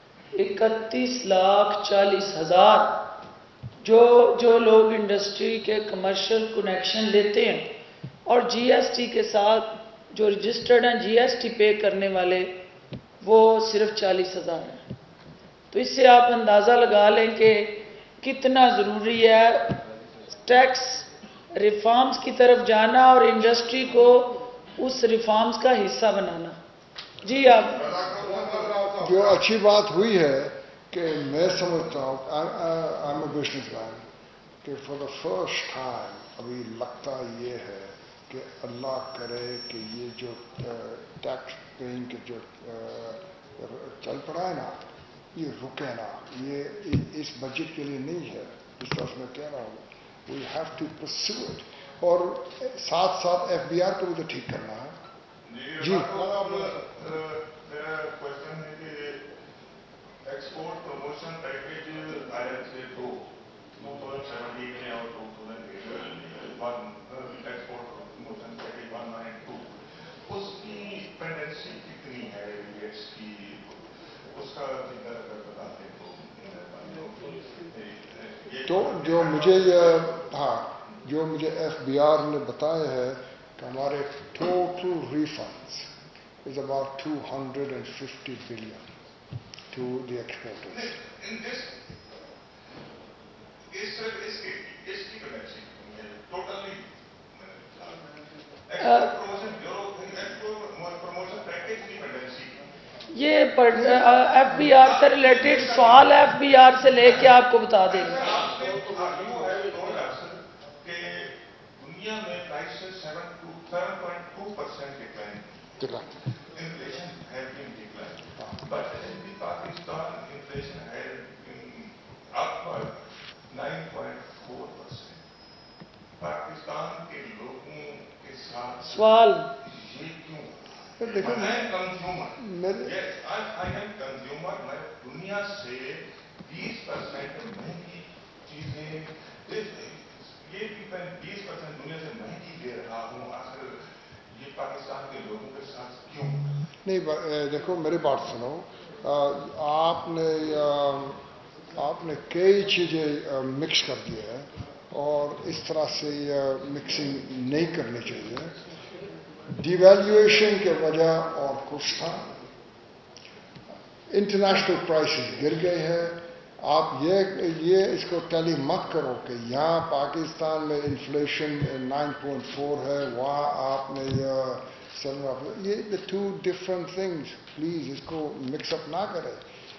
31,40,000 जो लोग इंडस्ट्री के कमर्शियल कनेक्शन लेते हैं और जीएसटी के साथ जो रजिस्टर्ड हैं, जीएसटी पे करने वाले, वो सिर्फ 40,000 हैं। तो इससे आप अंदाज़ा लगा लें कि कितना ज़रूरी है टैक्स रिफॉर्म्स की तरफ जाना और इंडस्ट्री को उस रिफॉर्म्स का हिस्सा बनाना। जी आप। जो अच्छी बात हुई है कि मैं समझता हूँ, आई एम अ बिजनेसमैन, कि फॉर द फर्स्ट टाइम अभी लगता ये है कि अल्लाह करे कि ये जो टैक्स पेइंग के जो चल पड़ा है ना, ये रुके ना, ये इस बजट के लिए नहीं है, इस तरह मैं कह रहा हूँ। We have to pursue it, और साथ साथ FBR को भी तो ठीक करना है। जी मेरा क्वेश्चन है कि एक्सपोर्ट प्रमोशन पैकेज IRA 2017 में और 2018 एक्सपोर्ट प्रमोशन पैकेज 1 और 2, उसकी डिपेंडेंसी कितनी है रिबेट्स की, उसका फिगर अगर बताते तो जो मुझे FBR ने बताया है कि हमारे total refunds is about 250 billion to the exporters. In this, इसकी डिपेंडेंसी टोटली प्रमोशन पैकेज की डिपेंडेंसी, ये FBR से रिलेटेड सवाल FBR से लेके आपको बता देंगे। दुनिया में prices 7.2% decline, inflation has been declined, but in the Pakistan inflation has been up by 9.4%. Pakistan के लोगों के साथ सवाल ये क्यों? देखो, मैं consumer, yes, I am consumer, मैं दुनिया से 20% महंगी चीजें, ये भी मैं 20% दुनिया से महंगी दे रहा हूँ, आखिर ये पाकिस्तान के लोगों के साथ क्यों? नहीं, देखो मेरी बात सुनो, आपने कई चीजें मिक्स कर दी है और इस तरह से मिक्सिंग नहीं करनी चाहिए। डिवैल्यूएशन के वजह और कुछ था, इंटरनेशनल प्राइसेस गिर गए हैं। आप ये इसको टैली मत करो कि यहाँ पाकिस्तान में इन्फ्लेशन 9.4 है, वहाँ आपने ये the two different things, please इसको मिक्सअप ना करें।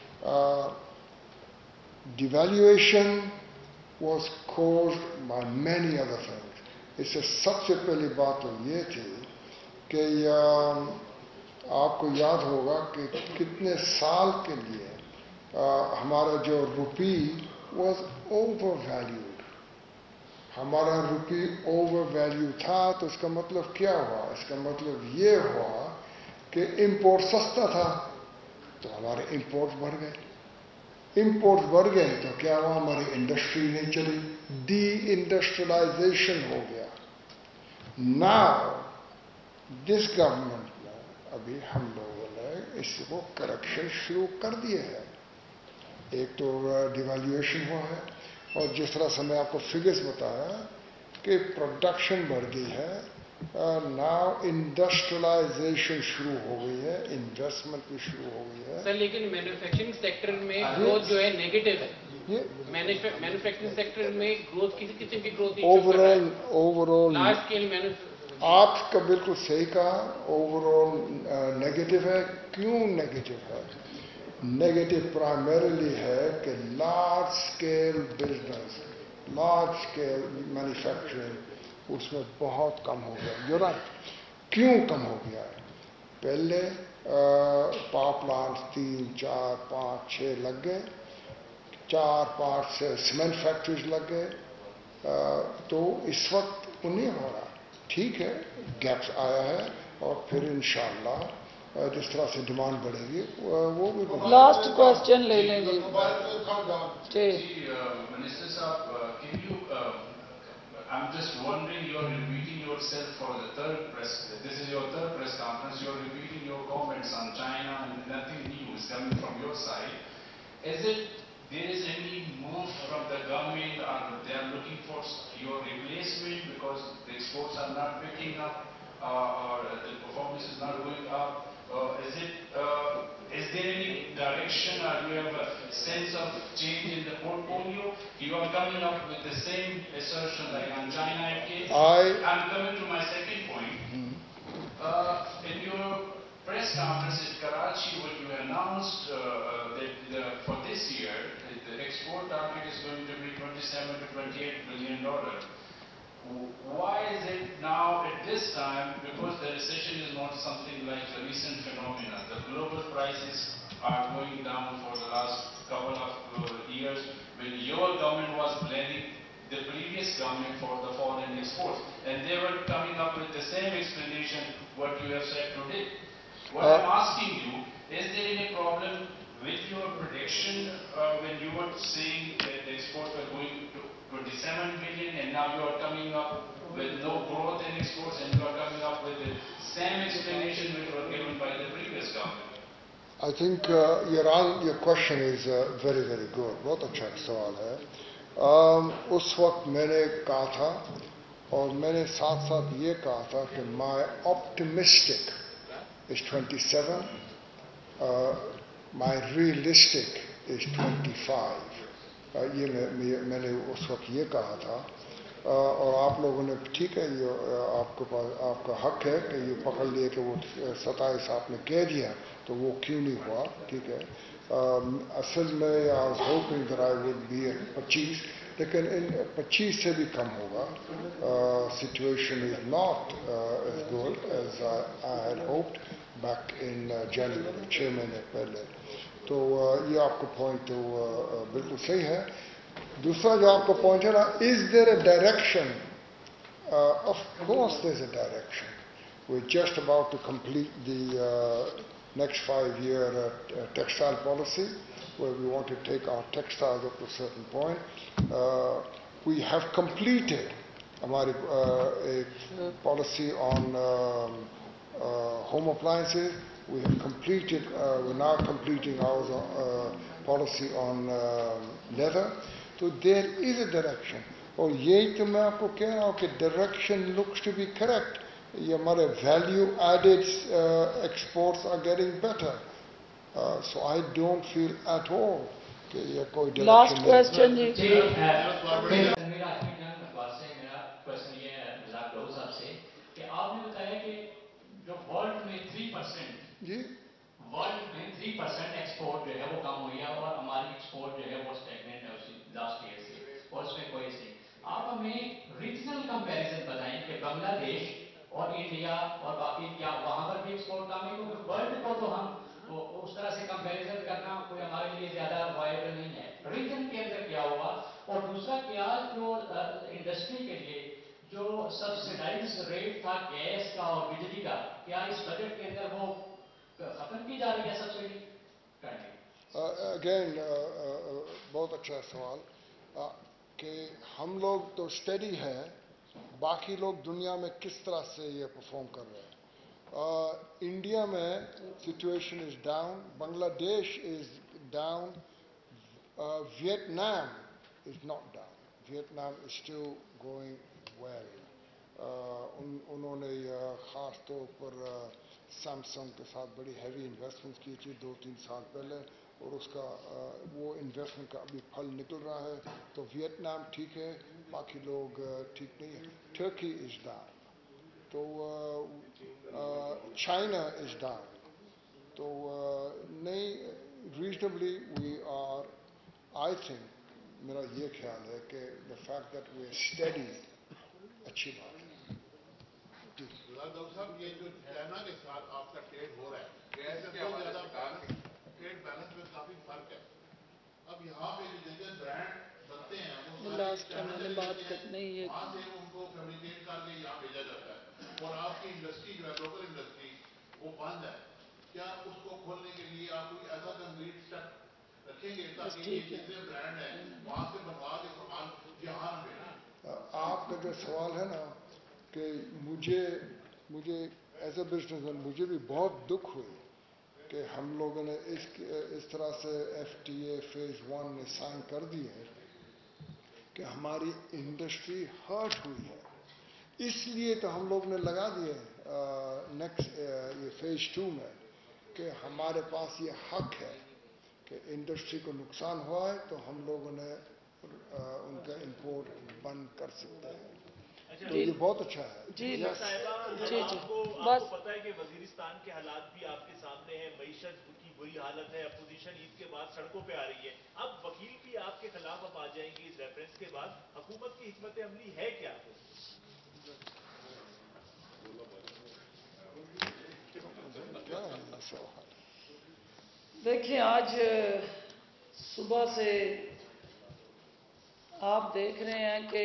Devaluation was caused by many other things. इससे सबसे पहली बात तो ये थी कि आपको याद होगा कि कितने साल के लिए हमारा जो रुपी वॉज ओवर वैल्यूड, हमारा रुपी ओवर वैल्यू था, तो इसका मतलब क्या हुआ? इसका मतलब ये हुआ कि इंपोर्ट सस्ता था तो हमारे इंपोर्ट बढ़ गए, इंपोर्ट बढ़ गए तो क्या हुआ? हमारी इंडस्ट्री नहीं चली, डी इंडस्ट्रियलाइजेशन हो गया। नाउ दिस गवर्नमेंट ने, अभी हम लोगों ने इसको करेक्शन शुरू कर दिए हैं। एक तो डिवैल्यूएशन हुआ है, और जिस तरह से मैं आपको फिगर्स बताया कि प्रोडक्शन बढ़ गई है, नाउ इंडस्ट्रियलाइजेशन शुरू हो गई है, इन्वेस्टमेंट भी शुरू हो गई है। सर लेकिन मैन्युफैक्चरिंग सेक्टर में ग्रोथ जो है नेगेटिव है, मैन्युफैक्चरिंग सेक्टर में ग्रोथ किसी किस्म की ग्रोथ नहीं, ओवरऑल लार्ज स्केल आपका बिल्कुल सही कहा, ओवरऑल नेगेटिव है। क्यों नेगेटिव है? नेगेटिव प्राइमरीली है कि large scale business, large scale manufacturing उसमें बहुत कम हो गया। You're right. क्यों कम हो गया है? पहले पावर प्लांट 3, 4, 5, 6 लग गए, 4, 5 से सीमेंट फैक्ट्रीज लग गए, तो इस वक्त वो नहीं हो रहा। ठीक है, गैप्स आया है और फिर इंशाअल्लाह जिस तरह से डिमांड बढ़ेगी वो भी बढ़ेगी। लास्ट क्वेश्चन ले लें जी। मिनिस्टर साहब, can you I'm just wondering, you're repeating yourself for the third press, this is your third press conference, you're repeating your comments on China and nothing new is coming from your side. Is it there is any move from the government or they are looking for your replacement because the exports are not picking up or the performance is not going up? Is there any direction or you have a sense of change in the portfolio? You are coming up with the same assertion like on China case. I'm coming to my second point. In your press conference in Karachi, when you announced that for this year, the export target is going to be $27 to $28 billion. Why is it now at this time? Because the recession is not something like the recent phenomena. The global prices are going down for the last couple of years. When your government was blaming the previous government for the fall in exports, and they were coming up with the same explanation what you have said today. What I'm asking you, is there any problem with your prediction when you were saying that the exports were going to 27 billion and now you are coming up with no growth in exports and you are coming up with the same explanation which was given by the previous government? I think your question is very, very good. बहुत अच्छा सवाल है। उस वक्त मैंने कहा था और मैंने साथ साथ ये कहा था कि my optimistic is 27, my realistic is 25. ये मैंने उस वक्त ये कहा था और आप लोगों ने ठीक है, ये आपका हक है कि ये पकड़ लिए कि वो 27 आपने कह दिया तो वो क्यों नहीं हुआ। ठीक है, असल में I was hoping that I would be at 25, लेकिन 25 से भी कम होगा। Situation is not as good as I had hoped back in January, 6 महीने पहले। तो ये आपका पॉइंट तो बिल्कुल सही है। दूसरा जो आपका पॉइंट है ना, is there a direction? Of course there is a direction. We are just about to complete the next 5-year textile policy where we want to take our textiles up to a certain point. We have completed हमारी policy on home appliances. We have completed, we're now completing our policy on leather. So there is a direction. और यही तो मैं आपको कह रहा हूँ कि direction looks to be correct. ये हमारे value added exports are getting better. So I don't feel at all कि ये कोई direction. Last question जी। मेरा क्वेश्चन ये है आपसे कि आपने बताया कि जो वर्ल्ड में 3% जी वर्ल्ड में 3% एक्सपोर्ट जो है वो कम हुई है और हमारी एक्सपोर्ट जो है वो स्टैग्नेंट है उसी लास्ट ईयर से और उसमें कोई से आप हमें रीजनल कंपैरिजन बताएं कि बांग्लादेश और इंडिया और बाकी क्या वहां पर भी एक्सपोर्ट कम है? क्योंकि वर्ल्ड को तो हम उस तरह से कंपैरिजन करना कोई हमारे लिए ज्यादा वायबल नहीं है। रीजन के अंदर क्या हुआ? और दूसरा क्या जो इंडस्ट्री के लिए जो सब्सिडाइज रेट था गैस का और बिजली का, क्या इस बजट के अंदर वो खत्म की जा रही है सब्सिडी करने? अगेन बहुत अच्छा सवाल कि हम लोग तो स्टडी है, बाकी लोग दुनिया में किस तरह से ये परफॉर्म कर रहे हैं। इंडिया में situation is down, Bangladesh is down, Vietnam is not down, Vietnam is still going well. उन्होंने ख़ास तौर पर सैमसंग के साथ बड़ी हैवी इन्वेस्टमेंट की थी 2-3 साल पहले और उसका वो इन्वेस्टमेंट का अभी फल निकल रहा है। तो वियतनाम ठीक है, बाकी लोग ठीक नहीं है। टर्की इज डाउन, तो चाइना इज डाउन। तो नहीं, reasonably we are, I think, मेरा ये ख्याल है कि the fact that we are study अच्छी बात है। डॉक्टर साहब, ये जो चाइना के साथ आपका ट्रेड हो रहा है, गैस के बहुत हवाले ज्यादा से कहा कि ट्रेड बैलेंस में काफी फर्क है। अब यहाँ पे जो जगह ब्रांड बनते हैं वो लास्ट टाइम मैंने बात करनी है, वहाँ से उनको फैब्रिकेट करके यहाँ भेजा जाता है और आपकी इंडस्ट्री जो है लोकल इंडस्ट्री वो बंद है। क्या उसको खोलने के लिए आप कोई ऐसा कंक्रीट स्टेप रखेंगे ताकि ये जितने ब्रांड है वहाँ से बनवा के सामान यहाँ न भेजें? आपका जो सवाल है ना कि मुझे एज ए बिजनेसमैन मुझे भी बहुत दुख हुई कि हम लोगों ने इस तरह से FTA फेज 1 में साइन कर दिए कि हमारी इंडस्ट्री हर्ट हुई है। इसलिए तो हम लोग ने लगा दिए नेक्स्ट ये फेज 2 में कि हमारे पास ये हक है कि इंडस्ट्री को नुकसान हुआ है तो हम लोगों ने उनका इंपोर्ट बंद कर सकते हैं। तो ये बहुत अच्छा है। जी आपको पता है कि वजीरिस्तान के हालात भी आपके सामने हैं, मईशत की बुरी हालत है, अपोजिशन ईद के बाद सड़कों पे आ रही है, अब वकील भी आपके खिलाफ अब आ जाएंगे इस रेफरेंस के बाद, हुकूमत की हिकमत अमली है क्या? देखिए, आज सुबह से आप देख रहे हैं कि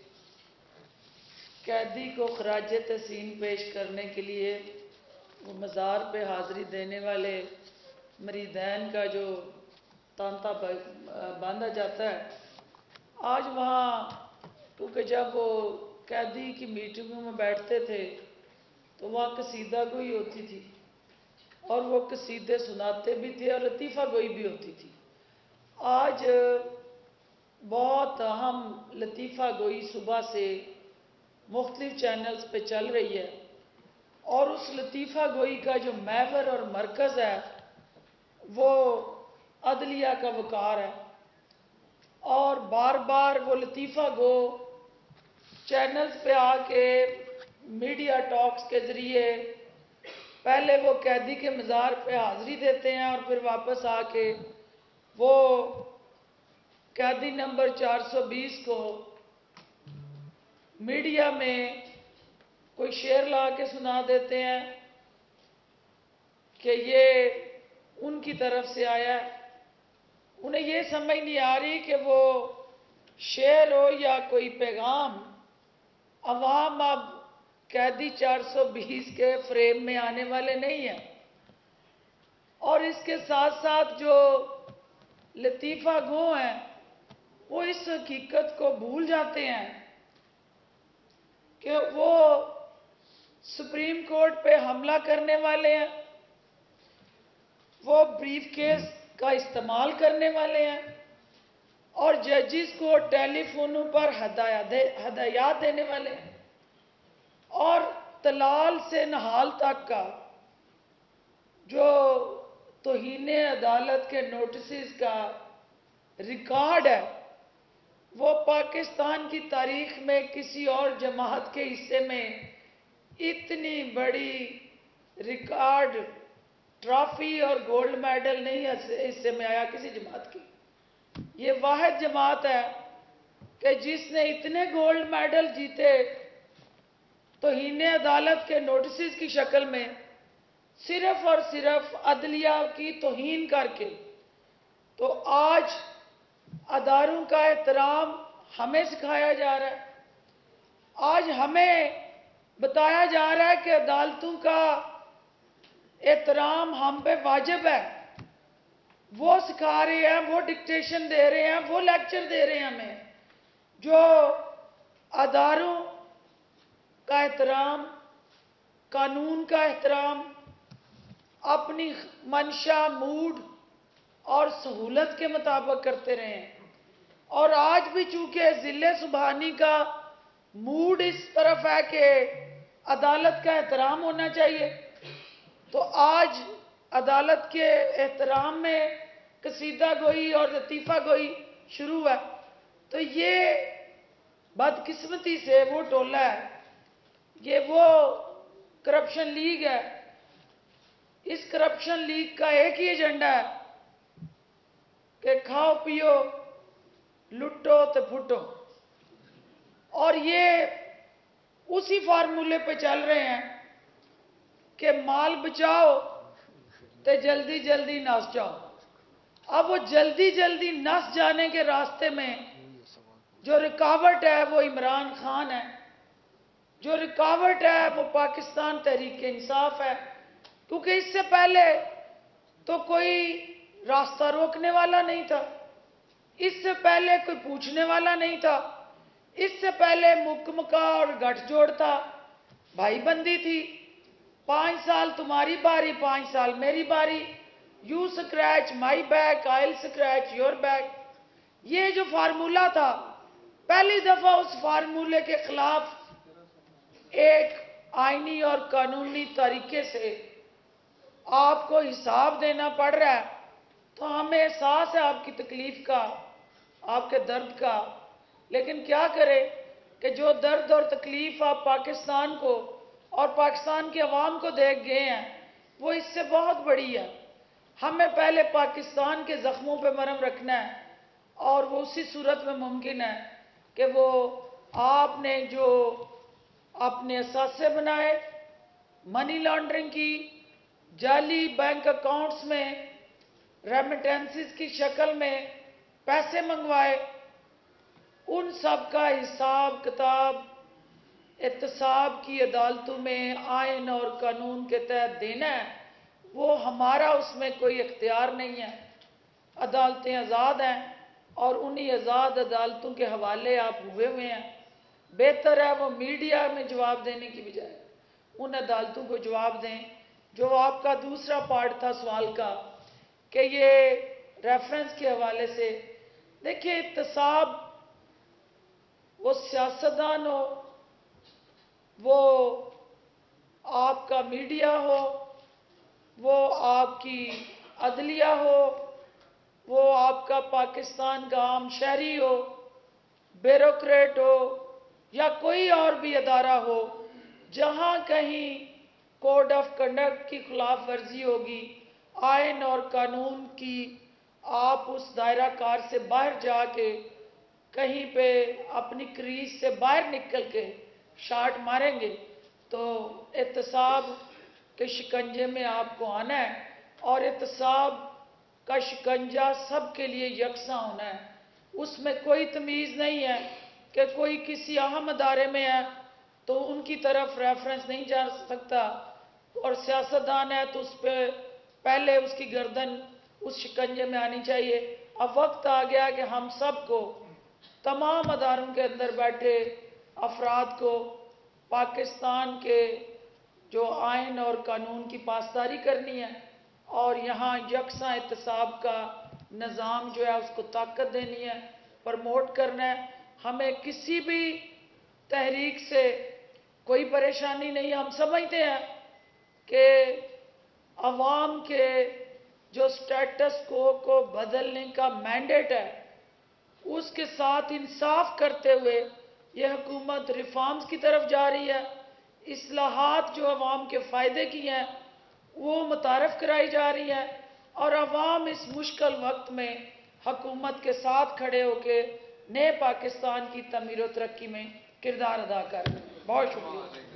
कैदी को खराज तहसीन पेश करने के लिए वो मज़ार पे हाज़िरी देने वाले मरीदैन का जो तांता बांधा जाता है, आज वहाँ क्योंकि जब वो कैदी की मीटिंगों में बैठते थे तो वहाँ कसीदा गोई होती थी और वो कसीदे सुनाते भी थे और लतीफ़ा गोई भी होती थी। आज बहुत अहम लतीफ़ा गोई सुबह से मुख्तलिफ चैनल्स पे चल रही है और उस लतीफ़ा गोई का जो महवर और मरकज़ है वो अदलिया का वकार है और बार बार वो लतीफ़ा गो चैनल्स पे आके मीडिया टॉक्स के ज़रिए पहले वो कैदी के मज़ार पे हाज़िरी देते हैं और फिर वापस आके वो कैदी नंबर 420 को मीडिया में कोई शेर ला के सुना देते हैं कि ये उनकी तरफ से आया है। उन्हें ये समझ नहीं आ रही कि वो शेर हो या कोई पैगाम। अवाम अब कैदी 420 के फ्रेम में आने वाले नहीं हैं और इसके साथ साथ जो लतीफ़ा गो हैं वो इस हकीकत को भूल जाते हैं कि वो सुप्रीम कोर्ट पे हमला करने वाले हैं, वो ब्रीफ केस का इस्तेमाल करने वाले हैं और जजिस को टेलीफोनों पर हदायत देने वाले हैं और तलाल से नहाल तक का जो तौहीने अदालत के नोटिस का रिकॉर्ड है वो पाकिस्तान की तारीख में किसी और जमात के हिस्से में इतनी बड़ी रिकॉर्ड ट्रॉफी और गोल्ड मेडल नहीं हिस्से में आया किसी जमात की। ये वाहिद जमात है कि जिसने इतने गोल्ड मेडल जीते तौहीने अदालत के नोटिस की शक्ल में सिर्फ और सिर्फ अदलिया की तौहीन करके। तो आज अदारों का एहतराम हमें सिखाया जा रहा है, आज हमें बताया जा रहा है कि अदालतों का एहतराम हम पे वाजिब है। वो सिखा रहे हैं, वो डिक्टेशन दे रहे हैं, वो लेक्चर दे रहे हैं हमें। जो अदारों का एहतराम, कानून का एहतराम, अपनी मंशा, मूड और सहूलत के मुताबिक करते रहे हैं। और आज भी चूंकि जिले सुबहानी का मूड इस तरफ है कि अदालत का एहतराम होना चाहिए, तो आज अदालत के एहतराम में कसीदा गोई और लतीफ़ा गोई शुरू है। तो ये बदकिस्मती से वो टोला है, ये वो करप्शन लीग है। इस करप्शन लीग का एक ही एजेंडा है कि खाओ पियो लुटो तो फुटो। और ये उसी फार्मूले पे चल रहे हैं कि माल बचाओ तो जल्दी जल्दी नस जाओ। अब वो जल्दी जल्दी नस जाने के रास्ते में जो रुकावट है वो इमरान खान है, जो रुकावट है वो पाकिस्तान तहरीक इंसाफ है, क्योंकि इससे पहले तो कोई रास्ता रोकने वाला नहीं था, इससे पहले कोई पूछने वाला नहीं था, इससे पहले मुकमका और गठजोड़ था, भाईबंदी थी। 5 साल तुम्हारी बारी, 5 साल मेरी बारी, you scratch my back, I scratch your back. ये जो फार्मूला था, पहली दफा उस फार्मूले के खिलाफ एक आईनी और कानूनी तरीके से आपको हिसाब देना पड़ रहा है, तो हमें एहसास है आपकी तकलीफ का, आपके दर्द का। लेकिन क्या करें कि जो दर्द और तकलीफ आप पाकिस्तान को और पाकिस्तान की आवाम को देख गए हैं, वो इससे बहुत बड़ी है। हमें पहले पाकिस्तान के जख्मों पे मरहम रखना है, और वो उसी सूरत में मुमकिन है कि वो आपने जो अपने असासे बनाए, मनी लॉन्ड्रिंग की, जाली बैंक अकाउंट्स में रेमिटेंसेस की शक्ल में पैसे मंगवाए, उन सब का हिसाब किताब एहतसाब की अदालतों में आयन और कानून के तहत देना है। वो हमारा उसमें कोई इख्तियार नहीं है। अदालतें आज़ाद हैं और उन्हीं आज़ाद अदालतों के हवाले आप हुए हुए हैं। बेहतर है वो मीडिया में जवाब देने की बजाय उन अदालतों को जवाब दें। जो आपका दूसरा पार्ट था सवाल का कि ये रेफरेंस के हवाले से, देखिए एहतसाब वो सियासतदान हो, वो आपका मीडिया हो, वो आपकी अदलिया हो, वो आपका पाकिस्तान का आम शहरी हो, ब्यूरोक्रेट हो, या कोई और भी अदारा हो, जहां कहीं कोड ऑफ कंडक्ट की खिलाफ वर्जी होगी, आयन और कानून की आप उस दायरा कार से बाहर जाके कहीं पे अपनी क्रीज से बाहर निकल के शाट मारेंगे, तो एहतसाब के शिकंजे में आपको आना है। और एहतसाब का शिकंजा सबके लिए यकसा होना है। उसमें कोई तमीज़ नहीं है कि कोई किसी अहम अदारे में है तो उनकी तरफ रेफरेंस नहीं जा सकता, और सियासतदान है तो उस पर पहले उसकी गर्दन उस शिकंजे में आनी चाहिए। अब वक्त आ गया कि हम सबको, तमाम अदारों के अंदर बैठे अफराद को, पाकिस्तान के जो आयन और कानून की पासदारी करनी है, और यहाँ यकसा एहतसाब का निज़ाम जो है उसको ताकत देनी है, प्रमोट करना है। हमें किसी भी तहरीक से कोई परेशानी नहीं। हम समझते हैं कि अवाम के जो स्टेटस को बदलने का मैंडेट है, उसके साथ इंसाफ करते हुए यह हुकूमत रिफॉर्म्स की तरफ जा रही है। इस्लाहात जो अवाम के फ़ायदे की हैं वो मुतारफ़ कराई जा रही है, और अवाम इस मुश्किल वक्त में हुकूमत के साथ खड़े होकर नए पाकिस्तान की तमीर व तरक्की में किरदार अदा कर रहे हैं। बहुत शुक्रिया।